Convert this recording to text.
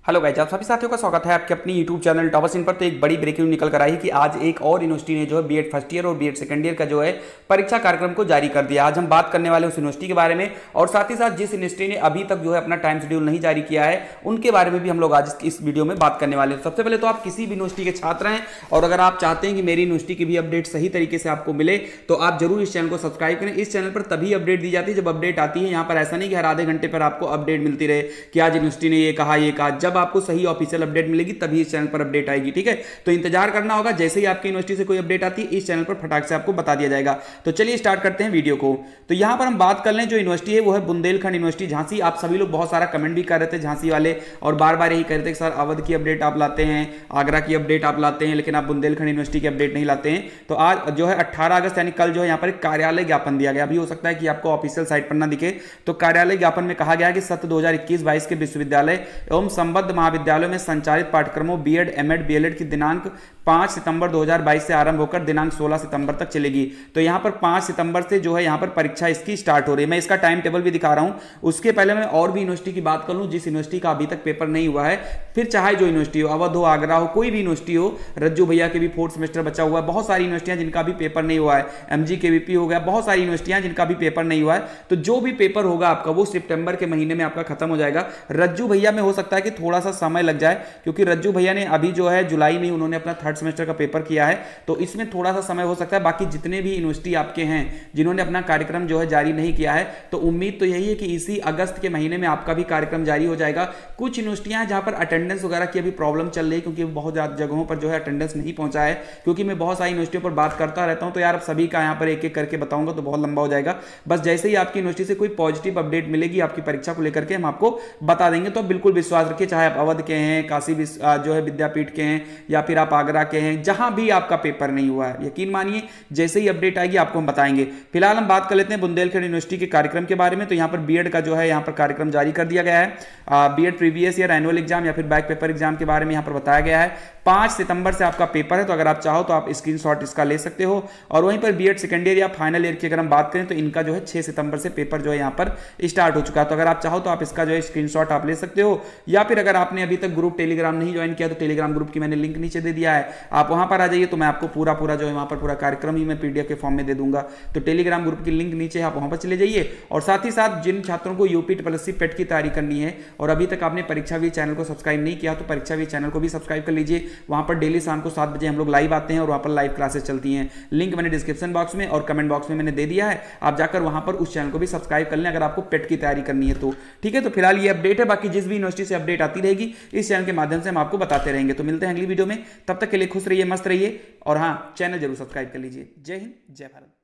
Hello guys, आप सभी साथियों का स्वागत है आपके अपनी यूट्यूब चैनल टॉपर्स इन पर। तो एक बड़ी ब्रेकिंग निकल कर आई है कि आज एक और यूनिवर्सिटी ने जो है बीएड फर्स्ट ईयर और बीएड सेकंड ईयर का जो है परीक्षा कार्यक्रम को जारी कर दिया। आज हम बात करने वाले हैं उस यूनिवर्सिटी के बारे में और साथ ही साथ जिस यूनिवर्सिटी ने अभी तक जो है अपना टाइम शेड्यूल नहीं जारी किया है उनके बारे में भी हम लोग आज इस वीडियो में बात करने वाले हैं। सबसे पहले तो आप किसी भी यूनिवर्सिटी के छात्र हैं और अगर आप चाहते हैं कि मेरी यूनिवर्सिटी की भी अपडेट सही तरीके से आपको मिले तो आप जरूर इस चैनल को सब्सक्राइब करें। इस चैनल पर तभी अपडेट दी जाती है जब अपडेट आती है। यहाँ पर ऐसा नहीं कि हर आधे घंटे पर आपको अपडेट मिलती रहे कि आज यूनिवर्सिटी ने ये कहा। जब आपको सही ऑफिशियल अपडेट मिलेगी तभी इस चैनल पर अपडेट आएगी, ठीक है। तो इंतजार करना होगा, जैसे ही आपकी यूनिवर्सिटी से कोई अपडेट आती है इस चैनल पर फटाक से आपको बता दिया जाएगा। तो चलिए स्टार्ट करते हैं वीडियो को। तो यहां पर हम बात कर लें, जो यूनिवर्सिटी है वो है बुंदेलखंड यूनिवर्सिटी झांसी। आप सभी लोग बहुत सारा कमेंट भी कर रहे थे झांसी वाले और बार बार यही कह रहे थे कि सर अवध की अपडेट आप लाते हैं, आगरा की अपडेट आप लाते हैं, लेकिन आप बुंदेलखंड यूनिवर्सिटी की अपडेट नहीं लाते हैं। तो आज जो है 18 अगस्त यानी कल जो है यहाँ पर एक कार्यालय ज्ञापन दिया गया। अभी हो सकता है कि आपको ऑफिशियल साइट पर ना दिखे, तो कार्यालय ज्ञापन में कहा गया कि सत्र 2021-22 के विश्वविद्यालय एवं संबद्ध महाविद्यालयों में संचालित पाठ्यक्रमों बीएड, एमएड, बीएलएड की दिनांक 5 सितंबर 2022 से आरंभ होकर दिनांक 16 सितंबर तक चलेगी। तो यहां पर 5 सितंबर से जो है यहां पर परीक्षा इसकी स्टार्ट हो रही है। मैं इसका टाइम टेबल भी दिखा रहा हूं। उसके पहले मैं और भी यूनिवर्सिटी की बात कर लूं जिस यूनिवर्सिटी का अभी तक पेपर नहीं हुआ है। फिर चाहे जो यूनिवर्सिटी हो, अवध हो, आगरा हो, कोई भी यूनिवर्सिटी हो, रज्जू भैया के भी 4th सेमेस्टर बचा हुआ है। बहुत सारी यूनिवर्सिटियां जिनका भी पेपर नहीं हुआ है, एमजी केवीपी हो गया, बहुत सारी यूनिवर्सिटियां जिनका भी पेपर नहीं हुआ है। तो जो भी पेपर होगा आपका वो सितंबर के महीने में आपका खत्म हो जाएगा। रज्जू भैया में हो सकता है कि थोड़ा सा समय लग जाए, क्योंकि रज्जू भैया ने अभी जो है जुलाई में उन्होंने अपना 3rd सेमेस्टर का पेपर किया है, तो इसमें थोड़ा सा समय हो सकता है। बाकी जितने भी यूनिवर्सिटी आपके हैं जिन्होंने अपना कार्यक्रम जो है जारी नहीं किया है, तो उम्मीद तो यही है कि इसी अगस्त के महीने में आपका भी कार्यक्रम जारी हो जाएगा। कुछ यूनिवर्सिटियां जहां पर अटेंडेंस वगैरह की अभी प्रॉब्लम चल रही है, क्योंकि बहुत ज्यादा जगहों पर जो है अटेंडेंस नहीं पहुंचा है। क्योंकि मैं बहुत सारी यूनिवर्सिटियों पर बात करता रहता हूं, तो यार सभी का यहां पर एक एक करके बताऊंगा तो बहुत लंबा हो जाएगा। बस जैसे ही आपकी यूनिवर्सिटी से कोई पॉजिटिव अपडेट मिलेगी आपकी परीक्षा को लेकर के हम आपको बता देंगे। तो बिल्कुल विश्वास रखिए, चाहे आप अवध के हैं, काशी जो है विद्यापीठ के हैं, या फिर आप आगरा के हैं, जहां भी आपका पेपर नहीं हुआ है, यकीन मानिए जैसे ही अपडेट आएगी आपको हम बताएंगे। फिलहाल हम बात कर लेते हैं बुंदेलखंड यूनिवर्सिटी के कार्यक्रम के बारे में। तो यहां पर बीएड का जो है यहां पर कार्यक्रम जारी कर दिया गया है। B Ed previous year annual exam या फिर बैक पेपर एग्जाम के बारे में यहां पर बताया गया है। 5 सितंबर से आपका पेपर है, तो अगर आप चाहो तो आप स्क्रीनशॉट इसका ले सकते हो। और वहीं पर बीएड सेकेंड ईयर या फाइनल ईयर की अगर हम बात करें तो इनका जो है 6 सितंबर से पेपर जो है यहां पर स्टार्ट हो चुका है। तो अगर आप चाहो तो आप इसका जो है स्क्रीनशॉट आप ले सकते हो, या फिर अगर आपने अभी तक ग्रुप टेलीग्राम नहीं ज्वाइन किया तो टेलीग्राम ग्रुप की मैंने लिंक नीचे दे दिया है, आप वहां पर आ जाइए। तो मैं आपको पूरा जो है वहां पर पूरा कार्यक्रम ही मैं पीडीएफ के फॉर्म में दे दूंगा। तो टेलीग्राम ग्रुप की लिंक नीचे है, आप वहां पर चले जाइए। और साथ ही साथ जिन छात्रों को यूपी ट्रिपल पेट की तैयारी करनी है और अभी तक आपने परीक्षा भी चैनल को सब्सक्राइब नहीं किया तो परीक्षा भी चैनल को भी सब्सक्राइब कर लीजिए। वहां पर डेली शाम को 7 बजे हम लोग लाइव आते हैं और वहां पर लाइव क्लासेस चलती हैं। लिंक मैंने डिस्क्रिप्शन बॉक्स में और कमेंट बॉक्स में मैंने दे दिया है, आप जाकर वहां पर उस चैनल को भी सब्सक्राइब कर लें अगर आपको पेट की तैयारी करनी है तो, ठीक है। तो फिलहाल ये अपडेट है, बाकी जिस भी यूनिवर्सिटी से अपडेट आती रहेगी इस चैनल के माध्यम से हम आपको बताते रहेंगे। तो मिलते हैं अगली वीडियो में, तब तक के लिए खुश रहिए, मस्त रहिए और हाँ, चैनल जरूर सब्सक्राइब कर लीजिए। जय हिंद, जय भारत।